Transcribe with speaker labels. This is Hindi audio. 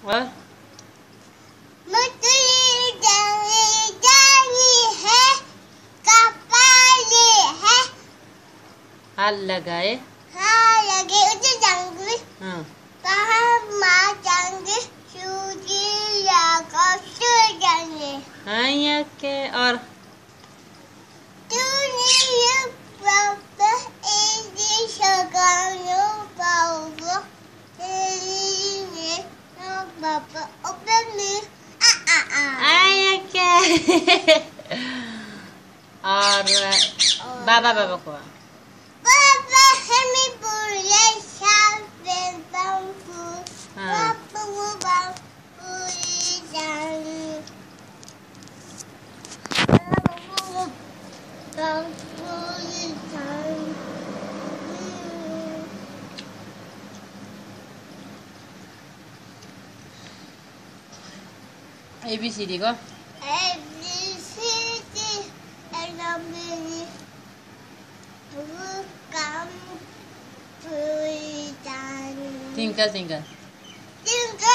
Speaker 1: और
Speaker 2: मछली जानी है, कपाली है,
Speaker 1: हाल लगाए,
Speaker 2: हाँ लगे उसे जंगली,
Speaker 1: हाँ
Speaker 2: कहाँ माँ जंगली, सूजी लगा सूजने,
Speaker 1: हाँ ये के और
Speaker 2: तूने ये पापा ऐसे सगानो पाओगे, तेरी ना पापा अपने
Speaker 1: आया के और बाबा बाबा को
Speaker 2: पापा हमें बोले शादी बंफू,
Speaker 1: हाँ
Speaker 2: पापा वो बंफू जानी, पापा वो बंफू जानी।
Speaker 1: ABCD को
Speaker 2: ABCD LWD bukan pujian.
Speaker 1: tinggal tinggal
Speaker 2: Tinggal